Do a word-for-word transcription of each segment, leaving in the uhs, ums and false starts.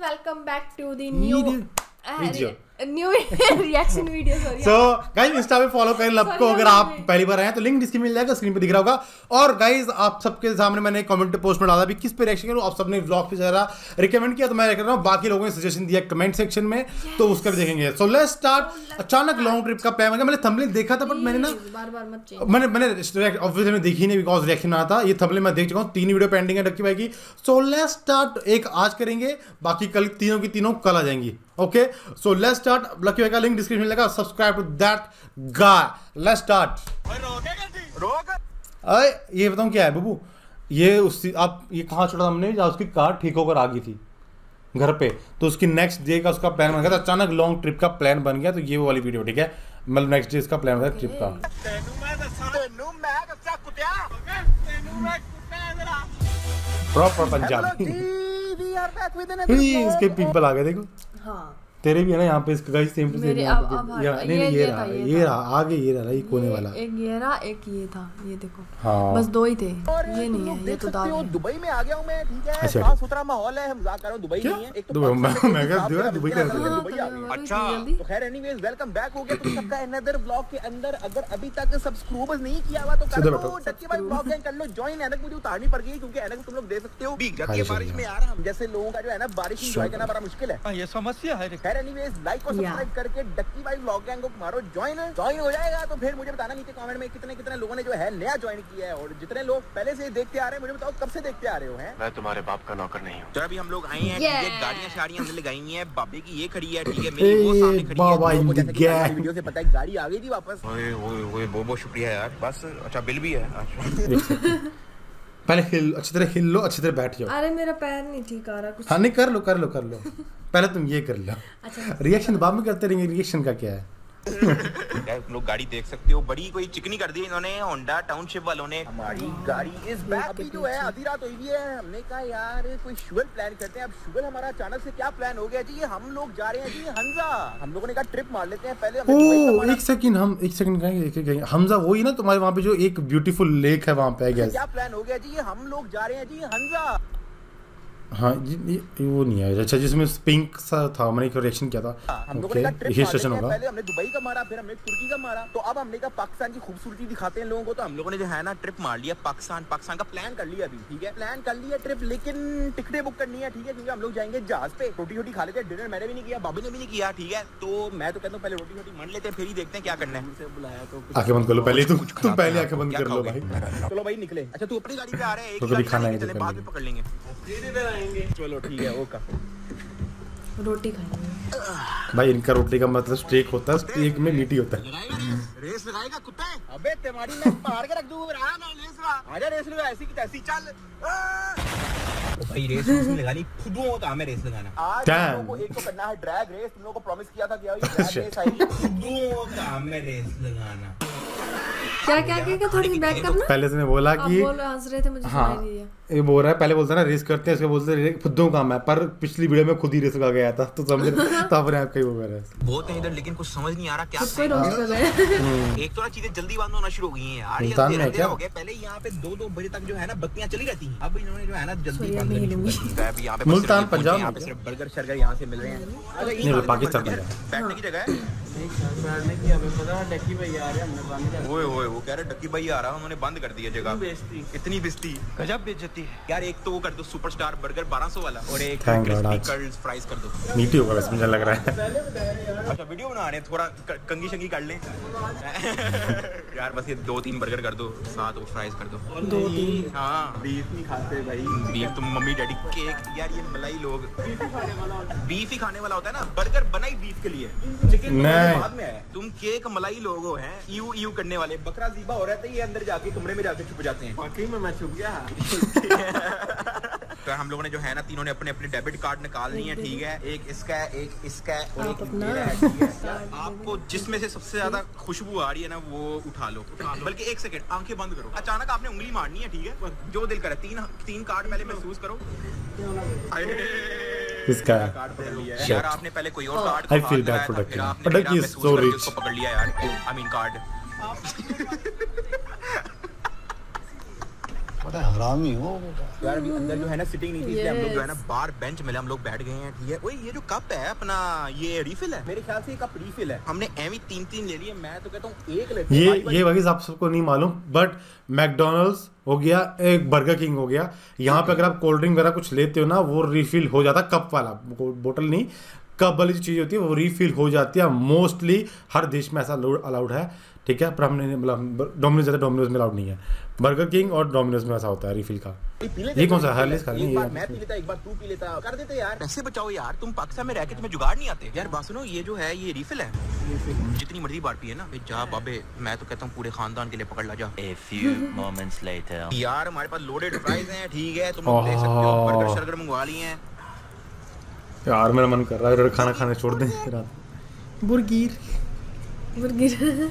welcome back to the new video. New reaction video. Sorry so guys insta पे follow करें लब को, अगर आप पहली बार आए हैं तो लिंक डिस्क्रिप्शन में मिल जाएगा, स्क्रीन पे दिख रहा होगा। और गाइस आप सबके सामने मैंने कमेंट पोस्ट में डाला भी किस पे रिएक्शन करूं, आप सबने व्लॉग पे जरा रिकमेंड किया तो मैं कर रहा हूं, बाकी लोगों ने सजेशन दिया कमेंट सेक्शन में yes. तो उसका भी देखेंगे। So let's start. अचानक लॉन्ग ट्रिप का प्लान हो गया। मैंने थंबनेल देखा था बट मैंने ना बार बार मत चेंज मैंने मैंने ऑब्वियसली मैं देखी नहीं बिकॉज रिएक्शन आया था। ये थंबनेल मैं देख चुका हूं, तीन वीडियो पेंडिंग है डक्की भाई की। So let's start. एक आज करेंगे, बाकी कल तीनों की तीनों कल आ जाएंगी। Okay so let's start. Lucky भाई का लिंक डिस्क्रिप्शन में लगा, subscribe to that guy. Let's start. अरे ये बताऊं क्या है बबू, ये उसकी आप ये कहाँ छोड़ा हमने जहाँ उसकी कार ठीक होकर आ गई थी घर पे, तो उसकी नेक्स्ट डे का उसका प्लान बन गया था। अचानक लॉन्ग ट्रिप का प्लान बन गया, तो ये वो वाली वीडियो ठीक है, मतलब नेक्स्ट डे इसका प्लान था ट्रिप का। प्रॉपर पंजाबी। इसके पिंपल आ गए देखो। हाँ तेरे भी है ना यहाँ पे, इसका गाइस सेम टू सेम। नहीं नहीं ये रहा, ये रहा आगे, ये रहा ये कोने वाला। एक ये रहा, एक ये था, ये देखो। हाँ बस दो ही थे, ये नहीं है, ये तो दाल है। दुबई में आ गया हूँ मैं, ठीक है, साफ सुथरा माहौल है, हम मजाक कर रहे हैं, दुबई नहीं है। एक तो मैं कह दिया दुबई का। अच्छा तो खैर एनीवेज वेलकम बैक हो गया तुम सबका अनदर व्लॉग के अंदर। अगर अभी तक सब्सक्राइब नहीं किया हुआ तो कर लो, डक्की भाई व्लॉग कर लो ज्वाइन। ऐनक मुझे उतारनी पड़ गई क्योंकि ऐनक तुम लोग दे सकते हो भीग जाती है बारिश में यार। हम जैसे लोगों का जो है ना बारिश एंजॉय करना बड़ा मुश्किल है, ये समस्या है। खैर एनीवेज लाइक और सब्सक्राइब करके डक्की भाई व्लॉग गैंग को मारो ज्वाइन। ज्वाइन हो जाएगा तो फिर मुझे बताना नीचे कमेंट में कितने कितने लोगों ने जो है नया ज्वाइन किया है, और जितने लोग पहले से देखते आ रहे हैं मुझे बताओ कब से देखते आ रहे हो। हैं मैं तुम्हारे बाप का नौकर नहीं हूँ। तो अभी हम लोग आए हैं, ये गाड़ियां शाड़ियां हमने लगाई हुई हैं, बाबे की ये खड़ी है, ठीक है, मेरी वो सामने खड़ी है। वीडियो से पता है गाड़ी आ गई थी वापस। ओए ओए ओए बहुत बहुत शुक्रिया यार। बस अच्छा बिल भी है। पहले हिल अच्छी तरह हिल लो, अच्छी तरह बैठ जाओ। अरे मेरा पैर नहीं ठीक आ रहा कुछ। हाँ नहीं कर लो कर लो कर लो पहले तुम ये कर लो। अच्छा रिएक्शन बाद में करते रहेंगे। रिएक्शन का क्या है यार तुम लोग गाड़ी देख सकते हो, बड़ी कोई चिकनी कर दी इन्होंने होंडा टाउनशिप वालों ने। हमारी गाड़ी इस बैक अभी जो है आधी रात हुई भी है। हमने कहा यार कोई शुगल प्लान करते हैं। अब शुगल हमारा अचानक से क्या प्लान हो गया जी, हम लोग जा रहे हैं जी हमजा। हम लोगों ने कहा ट्रिप मार लेते हैं पहले। ओ एक सेकंड हम एक सेकंड कहेंगे हमजा वही ना तुम्हारे वहाँ पे जो एक ब्यूटीफुल लेक है वहाँ पे। क्या प्लान हो गया जी, हम लोग जा रहे हैं जी हमजा। हाँ ये वो नहीं है। अच्छा जिसमें पिंक सा था, मैंने एक रिएक्शन किया था। हम लोगों ने कहा ट्रिप मार होगा। पहले हमने दुबई का मारा, फिर हमने तुर्की का मारा, तो अब हमने कहा पाकिस्तान की खूबसूरती दिखाते हैं लोगों को। तो हम लोगों ने जो है ना ट्रिप मार लिया पाकिस्तान। पाकिस्तान का प्लान कर लिया अभी, ठीक है, प्लान कर लिया ट्रिप, लेकिन टिकटें बुक करनी है, ठीक है, क्योंकि हम लोग जाएंगे जहाज पे। रोटी रोटी खा लेते हैं, डिनर मैंने भी नहीं किया, बाबी ने भी नहीं किया, ठीक है। तो मैं तो कहता हूँ पहले रोटी रोटी मान लेते हैं, फिर ही देखते हैं क्या करना है। बुलाया तो आंखें बंद कर लो पहले, तुम तुम पहले आंखें बंद कर लो भाई। चलो भाई निकले। अच्छा तू अपनी गाड़ी पे आ रहा है, एक खाना है बाद में पकड़ लेंगे। चलो ठीक है ओके। रोटी खाएंगे भाई। इनका रोटी का मतलब स्टेक होता है, स्टेक में मीठी होता है। रेस लगाएगा कुत्ते? अबे तुम्हारी मैं मार के रख दूं। रेस लगा, आजा रेस लगा, ऐसी की तैसी चल। ओ भाई रेस नहीं लगानी, खुद वो काम है रेस लगाना। आज हम लोगों को एक तो करना है ड्रैग रेस। तुम लोगों को प्रॉमिस किया था कि यार ये ड्रैग रेस आएगी, खुद वो काम है रेस लगाना। क्या क्या क्या थोड़ी बैक करना। पहले से बोला कि बोल हंस रहे थे, मुझे हाँ सुनाई नहीं दिया। ये बोल रहा है, पहले बोलता है ना रेस करते हैं, इसको बोलते हैं खुदों काम है, पर पिछली वीडियो में खुद ही रेस लगा गया था तो समझ तो अपने आप का ही वो कर रहा है। बहुत है इधर, लेकिन कुछ समझ नहीं आ रहा क्या। एक तो ना चीजें जल्दी बंद होना शुरू हो गई हैं यार। ये अंधेरा हो गया। पहले यहाँ पे दो दो बजे तक जो है ना बत्तियां चली रहती हैं, अब इन्होंने जो है ना जल्दी बंद करनी शुरू कर दी है। यहाँ पे मुल्तान पंजाब यहाँ पे सिर्फ बर्गर शर्गर यहाँ से मिल रहे हैं। नहीं पाकिस्तान में बैठने की जगह है। ओए ओए वो कह रहे डक्की भाई आ रहा है, उन्होंने बंद कर दिया जगह। इतनी बेइज्जती, गजब बेइज्जती है यार। एक तो वो कर दो सुपरस्टार बर्गर बारह सौ वाला, और एक क्रिस्पी कर्ल्स फ्राइज कर दो। मीठी होगा वैसे मुझे लग रहा है। अच्छा वीडियो बना रहे हैं, थोड़ा कंगी शंगी कर लें यार। बस ये दो तीन बर्गर कर दो, साथ वो फ्राइज कर दो। दो तीन हाँ बीफ नहीं खाते भाई। बीफ तुम मम्मी डैडी केक यार, ये मलाई लोग बीफ ही खाने वाला होता है ना। बर्गर बनाई बीफ के लिए, चिकन बाद में है। तुम केक मलाई लोगो हैं, यू यू करने वाले। बकरा ज़ीबा हो रहा है, ये अंदर जाके कमरे में जाके छुप जाते हैं। वाकई में मैं छुप गया। तो हम लोगों ने जो है ना तीनों ने अपने अपने डेबिट कार्ड निकाल लिए हैं, ठीक है। एक इसका है, एक इसका है, और एक मेरा है, ठीक है। आपको जिसमें से सबसे ज्यादा खुशबू आ रही है ना वो उठा लो, उठा लो। बल्कि एक सेकंड आंखें बंद करो, अचानक आपने उंगली मारनी है, ठीक है, जो दिल करे। तीन तीन कार्ड पहले महसूस करो। इसका यार आपने पहले कोई और card I feel bad for that, but he is so rich. पकड़ लिया यार, आई मीन कार्ड। बड़ा हरामी हो यार अभी अंदर जो है ना सिटिंग नहीं थी, इसलिए हम लोग जो है ना बाहर बेंच मिले, हम लोग बैठ गए हैं, ठीक है। ओए ये जो कप है अपना, ये रिफिल है मेरे ख्याल से, ये कप रिफिल है। हमने एवी तीन तीन ले लिए, मैं तो कहता हूँ एक लेते। ये ये वही आप सबको नहीं मालूम, बट मैकडोनल्ड्स हो गया, एक बर्गर किंग हो गया, यहाँ पे अगर आप कोल्ड ड्रिंक वगैरह कुछ लेते हो ना, वो रिफिल हो जाता, कप वाला, बोतल नहीं, कप वाली जो चीज़ होती है वो रिफिल हो जाती है। मोस्टली हर देश में ऐसा अलाउड है, ठीक है, पर हमने मतलब डोमिनोज ज़्यादा डोमिनोज में अलाउड नहीं है, बर्गर किंग और डोमिनोज में ऐसा होता है रिफिल का। ये कौन सा है? एक बार मैं पी लेता, एक बार तू पी लेता, कर देते यार। पैसे बचाओ यार, तुम पाकिस्तान में रह के तुम्हें जुगाड़ नहीं आते यार। बात सुनो, ये जो है ये रिफिल है, जितनी मर्जी बार पिए ना जा बाबे, मैं तो कहता हूँ पूरे खानदान के लिए पकड़ ला जा। A few moments later. यार हमारे पास लोडेड फ्राइज हैं, ठीक है, तुम लोग देख सकते हो, बर्गर शर्गर मंगवा लिए हैं यार। मेरा मन कर रहा है खाना खाने छोड़ दें रात। बुर्गिर बुर्गिर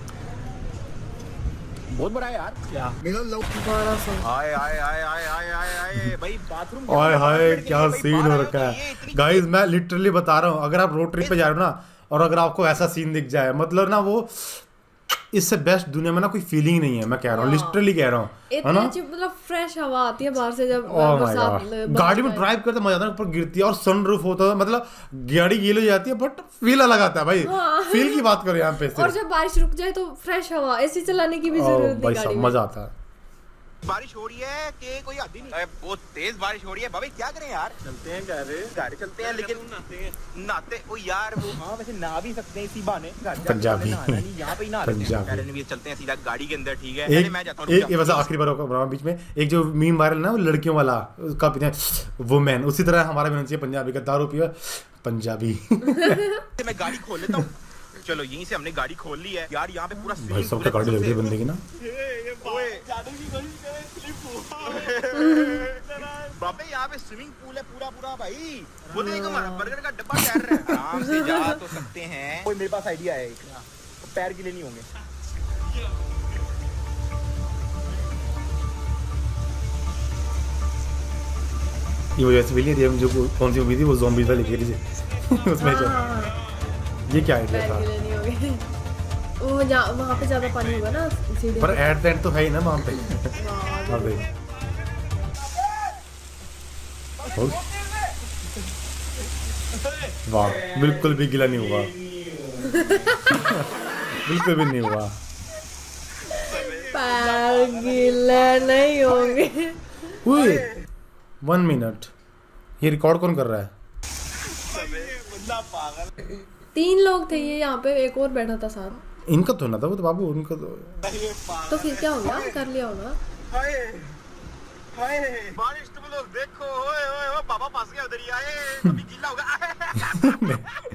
बहुत बड़ा है यार। क्या बड़ा सा आए आए आए आए आए आए आए भाई बाथरूम। हाय हाय क्या सीन हो रखा है गाइस, मैं लिटरली बता रहा हूँ, अगर आप रोड ट्रिप पे जा रहे हो ना और अगर आपको ऐसा सीन दिख जाए, मतलब ना वो इससे बेस्ट दुनिया में ना कोई फीलिंग नहीं है, मैं कह रहा हूँ, लिटरली कह रहा हूँ, है ना। मतलब फ्रेश हवा आती है बाहर से जब बरसात, गाड़ी में ड्राइव करते मजा आता है, ऊपर गिरती है और सनरूफ होता है, मतलब गाड़ी गील हो जाती है, बट फील अलग आता है भाई। फील की बात करो यहाँ पे। और जब बारिश रुक जाए तो फ्रेश हवा, एसी चलाने की भी जरूरत नहीं गाड़ी में, मजा आता है। बारिश हो रही है कि कोई आदमी नहीं, बहुत तेज बारिश हो रही है बाबा, क्या करें यार। चलते हैं घर घर चलते हैं, लेकिन नहाते ओ यार वो, हाँ वैसे नहा भी सकते हैं इसी बहाने, पंजाबी यहाँ पे ही नहा लेते हैं, चलते हैं सीधा गाड़ी के अंदर, ठीक है। एक, मैं जाता हूँ एक वैसे आखिरी बार होगा बीच में, एक जो मीम वायरल ना वो लड़कियों वाला, उसका पीते हैं वुमेन, उसी तरह हमारा भी होना चाहिए पंजाबी का, दारू पियो पंजाबी। मैं गाड़ी खोल लेता हूँ, चलो यहीं से हमने गाड़ी खोल ली है यार। यहाँ पे पूरा भाई सब तो गाड़ी लग रही है बंदे की ना। बाबे यहाँ पे स्विमिंग पूल है पूरा पूरा भाई, वो देखो हमारा बर्गर का डब्बा तैर रहा है, आराम से जा तो सकते हैं। कोई मेरे पास आइडिया है एक, तो पैर गिले नहीं होंगे। ये वजह से मिली थी जो कौन सी मूवी थी वो ज़ॉम्बी वाली लिखी थी उसमें जो ये क्या आइडिया था, वो वहाँ पे ज्यादा पानी होगा ना, पर एट द एंड तो है ही ना वहाँ पे। वाह बिल्कुल भी गिला नहीं हुआ, बिल्कुल भी नहीं हुआ, पैर गीले नहीं होंगे। वन मिनट, ये रिकॉर्ड कौन कर रहा है? तीन लोग थे ये, यहाँ पे एक और बैठा था साथ। इनका तो ना था वो तो बाबू, उनका तो तो फिर क्या होगा, कर लिया होगा। हाय हाय बारिश तुम लोग देखो, ओए ओए ओए बाबा फंस गया उधर ही, आए अभी गीला होगा।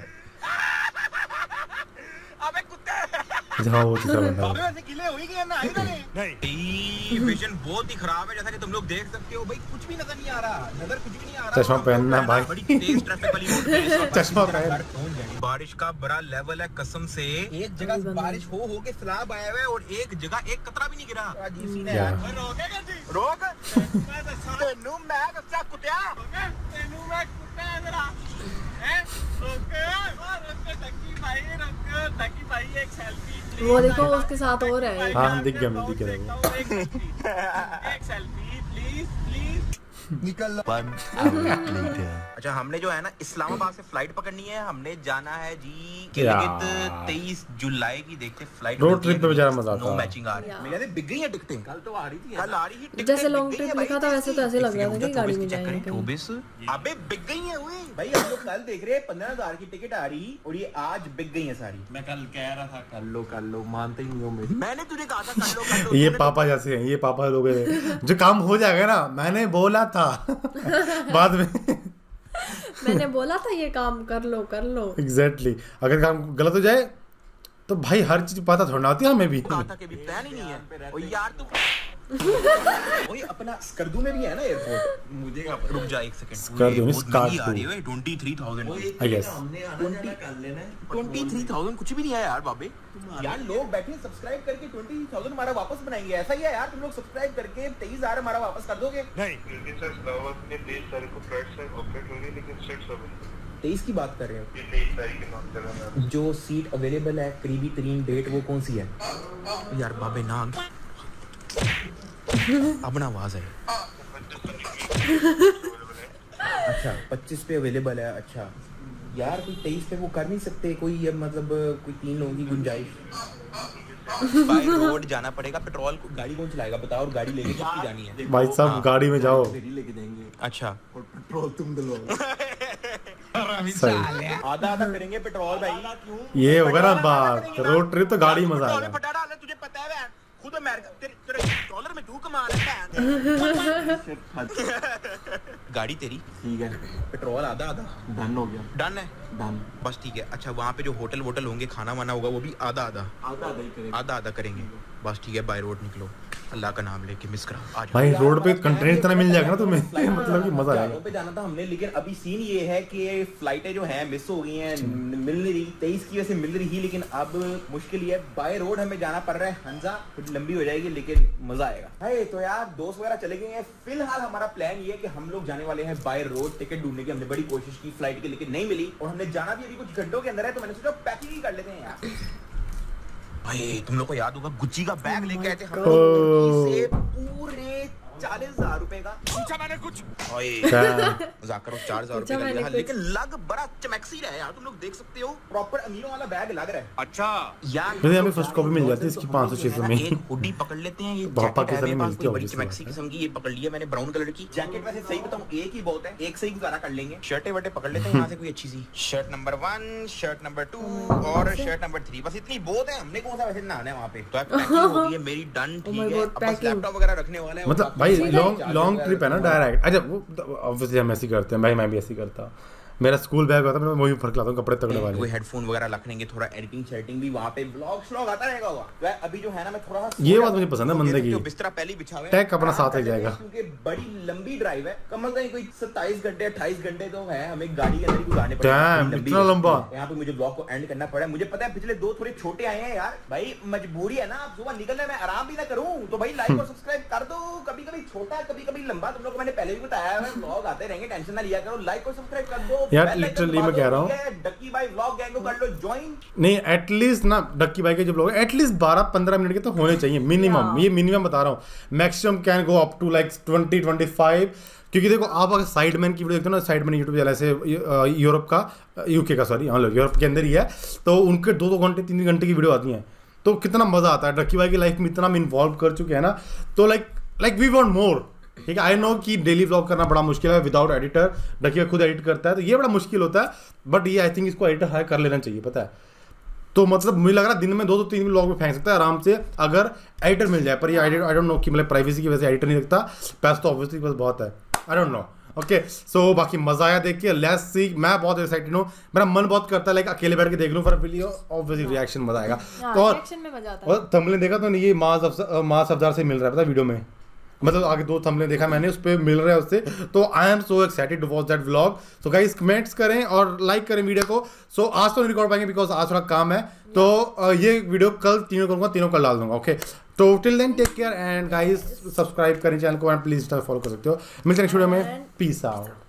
अबे कुत्ते जहाँ वो चीज़ बंदा बाबे वैसे गीले हो ही गए ना, नहीं विजन बहुत ही खराब है, जैसा कि तुम लोग देख सकते हो भाई, कुछ भी नजर नहीं आ रहा, नजर कुछ भी नहीं आ रहा। चश्मा पहनना भाई, बड़ी तेज ट्रैफिक वाली रोड है, चश्मा पहन। बारिश का बड़ा लेवल है कसम से, एक जगह बारिश हो हो के सैलाब आया हुआ है और एक जगह एक कतरा भी नहीं गिरा। अजीब सीन है यार। रोक तेनू मैं बच्चा कुत्या, तेनू मैं कुत्ता जरा हैं, ओके ओके टकी भाई, रुक टकी भाई एक सेल्फी। वो देखो उसके साथ और है। हाँ हम दिख गए, हम दिख गए। एक सेल्फी प्लीज प्लीज निकल। One hour later. अच्छा हमने जो है ना इस्लामाबाद से फ्लाइट पकड़नी है, हमने जाना है जी तेईस जुलाई की, देखते फ्लाइट। रोड ट्रिप पे बेचारा मजा आता नो है। मैचिंग आ रही है, मेरे बिक गई है टिकटें, कल तो आ रही थी, कल आ रही थी टिकटें, जैसे लॉन्ग ट्रिप लिखा था वैसे तो ऐसे लग रहा था कि गाड़ी में जाएंगे। चौबीस अबे बिक गई है हुई भाई, हम लोग कल देख रहे हैं पंद्रह हजार की टिकट आ रही और ये आज बिक गई है सारी। मैं कल कह रहा था कर लो कर लो, मानते ही नहीं हो मेरी, मैंने तुझे कहा था कर लो कर लो। ये पापा जैसे हैं, ये पापा लोग हैं जो काम हो जाएगा ना, मैंने बोला था बाद में मैंने बोला था ये काम कर लो कर लो। Exactly exactly. अगर काम गलत हो जाए तो भाई हर चीज पता थोड़ा होती है हमें भी। कहा था कि भी प्लान ही नहीं है और यार तुम वही अपना स्कर्दू में भी है ना एयरपोर्ट, मुझे रुक जा एक सेकंड, स्कर्दू नहीं स्कार्दू आ रही है तेईस हज़ार आई गेस, तेईस हज़ार कुछ भी नहीं है यार बाबे। यार लोग बैठे सब्सक्राइब करके तेईस हज़ार हमारा वापस बनाएंगे, ऐसा ही है यार, तुम लोग सब्सक्राइब करके तेईस हज़ार हमारा वापस कर दोगे। नहीं तेईस की बात कर रहे हो, जो सीट अवेलेबल है करीबी तरीन डेट वो कौन सी है यार बाबे? नाम अब ना आवाज आई। अच्छा पच्चीस पे अवेलेबल है। अच्छा यार कोई तेईस पे वो कर नहीं सकते कोई, ये मतलब कोई तीन लोगों की गुंजाइश। बाय रोड जाना पड़ेगा, पेट्रोल गाड़ी कौन चलाएगा बताओ, और गाड़ी लेके कितनी जानी है भाई साहब हाँ। गाड़ी में जाओ, लेके देंगे। अच्छा और पेट्रोल तुम दिलवाओ। सही आधा आधा करेंगे पेट्रोल भाई। ये होगा ना बात, रोड ट्रिप तो गाड़ी मजा पेट्रोल में आएगा। फटा डाला तुझे पता है बहन, खुद अमेरिका तेरे तेरे डॉलर में तू कमा रहा है। गाड़ी तेरी ठीक है, पेट्रोल आधा आधा डन हो गया। डन है डन। बस ठीक है। अच्छा वहाँ पे जो होटल वोटल होंगे खाना वाना होगा वो भी आधा आधा आधा आधा ही करेंगे। आधा आधा करेंगे। बस ठीक है बाय रोड निकलो, अल्लाह का नाम लेके मिस करा आ जाओ। भाई रोड पे कंटेनर इतना मिल जाएगा ना तुम्हें, मतलब कि मजा आएगा। पे जाना था हमने, लेकिन अभी सीन ये है कि फ्लाइटें जो हैं मिस हो गई हैं, मिल नहीं रही। तेईस की वजह से मिल रही, लेकिन अब मुश्किल ये है बाय रोड हमें जाना पड़ रहा है। हंजा थोड़ी लंबी हो जाएगी लेकिन मजा आएगा। है तो यार दोस्त वगैरह चले गए हैं। फिलहाल हमारा प्लान ये है कि हम लोग जाने वाले हैं बाय रोड। टिकट ढूंढने की हमने बड़ी कोशिश की फ्लाइट के, लेकिन नहीं मिली, और हमने जाना भी अभी कुछ घंटों के अंदर है, तो मैंने सोचा पैकिंग ही कर लेते हैं यार। भाई तुम लोग को याद होगा गुच्ची का बैग लेके आए थे हम लोग से पूरे चालीस हजार रुपए का। पूछा मैंने कुछ मजाक करो, चार हजार रुपए का लिया, लेकिन लग बड़ा चमैक्सी रहा है यार। तुम लोग देख सकते हो प्रॉपर अमीरों वाला बैग लग रहा है। अच्छा यार मुझे हमें फर्स्ट कॉपी मिल जाती है इसकी पाँच सौ छह सौ में। एक हुडी पकड़ लेते हैं, ये पापा जैकेट के है साथ मेरे पास, मिलती कोई बड़ी है चमैक्सी किस्म की, ये पकड़ लिया मैंने ब्राउन कलर की जैकेट। वैसे सही बताऊं एक ही बहुत है, एक से ही गुजारा कर लेंगे। शर्टें वर्टें पकड़ लेते हैं यहाँ से कोई अच्छी सी, shirt number one, shirt number two और शर्ट नंबर थ्री, बस इतनी बहुत है। हमने कौन सा वैसे नहाना है वहाँ पे। तो पैकिंग हो गई है मेरी डन, ठीक है। अब बस लैपटॉप वगैरह रखने वाला है, मतलब भाई लॉन्ग लॉन्ग ट्रिप है ना डायरेक्ट। अच्छा वो ऑब्वियसली हम ऐसे करते हैं भाई, मैं भी ऐसे करता हूँ। मेरा स्कूल बैग होता है, मैं वही फर्क लाता हूँ कपड़े तगड़े वाले। कोई हेडफोन वगैरह रख लेंगे, थोड़ा एडिटिंग सेटिंग भी वहाँ पे ब्लॉग श्लॉग आता रहेगा होगा। तो अभी जो है ना मैं थोड़ा ये बात मुझे पसंद है बंदे की, बिस्तरा पहले ही बिछा हुआ है, टैग अपना साथ ही जाएगा। क्योंकि बड़ी लंबी ड्राइव है, कम से कम कोई सत्ताईस घंटे अट्ठाईस घंटे तो है हमें गाड़ी के अंदर ही गुजारने पड़ेंगे। इतना लंबा यहाँ पे मुझे ब्लॉग को एंड करना पड़ा। मुझे पता है पिछले दो थोड़े छोटे आए हैं यार, भाई मजबूरी है ना। आप सुबह निकलने में आराम भी ना करूँ तो भाई लाइक और सब्सक्राइब कर दो। कभी कभी छोटा कभी कभी लंबा, तुम लोग को मैंने पहले भी बताया है, ब्लॉग आते रहेंगे, टेंशन ना लिया करो। लाइक और सब्सक्राइब कर दो यार, लिटरली मैं कह रहा हूँ डक्की भाई व्लॉग गैंग को कर लो ज्वाइन। नहीं एटलीस्ट ना डक्की भाई के जो ब्लॉग एटलीस्ट बारह पंद्रह मिनट के तो होने चाहिए मिनिमम। ये मिनिमम बता रहा हूँ, maximum can go up to like twenty twenty five. क्योंकि देखो आप अगर साइडमैन की वीडियो देखते हो ना, साइडमैन यूट्यूब चैनल से यूरोप का, यूके का सॉरी, हाँ लोग यूरोप के अंदर ही है, तो उनके दो दो घंटे तीन तीन घंटे की वीडियो आती हैं, तो कितना मजा आता है। डक्की भाई की लाइफ में इतना हम इन्वॉल्व कर चुके हैं ना, तो like like we want more. ठीक है, आई नो कि डेली व्लॉग करना बड़ा मुश्किल है विदाउट एडिटर। डक्की भाई खुद एडिट करता है तो ये बड़ा मुश्किल होता है, बट ये आई थिंक इसको एडिटर हायर कर लेना चाहिए, पता है। तो मतलब मुझे लग रहा है दिन में दो दो तीन व्लॉग में फेंक सकता है आराम से अगर एडिटर मिल जाए। पर ये आई डोंट नो कि मतलब प्राइवेसी की वजह से एडिटर नहीं रखता, पैसा तो ऑब्वियसली बस बहुत है, I don't know. Okay so बाकी मजा आया देख के, लेट्स सी। मैं बहुत एक्साइटेड हूँ, मेरा मन बहुत करता है लाइक अकेले बैठ के देख लूँ फॉर वीडियो, ऑब्वियसली रिएक्शन मजा आएगा। तो और और थंबनेल देखा तो ये मास अफसर मास अफजार से मिल रहा है पता वीडियो में, मतलब आगे दो थंबनेल देखा मैंने उस पर मिल रहा है उससे, तो I am so excited to watch that vlog. So guys comments करें और लाइक करें वीडियो को। सो so, आज तो नहीं रिकॉर्ड पाएंगे बिकॉज आज थोड़ा काम है, तो ये वीडियो कल तीनों करूँगा, तीनों कल डाल दूंगा। ओके तो till then take care and guys subscribe करें चैनल को एंड प्लीज फॉलो कर सकते हो। मिलते हैं नेक्स्ट वीडियो में, पीस आउट।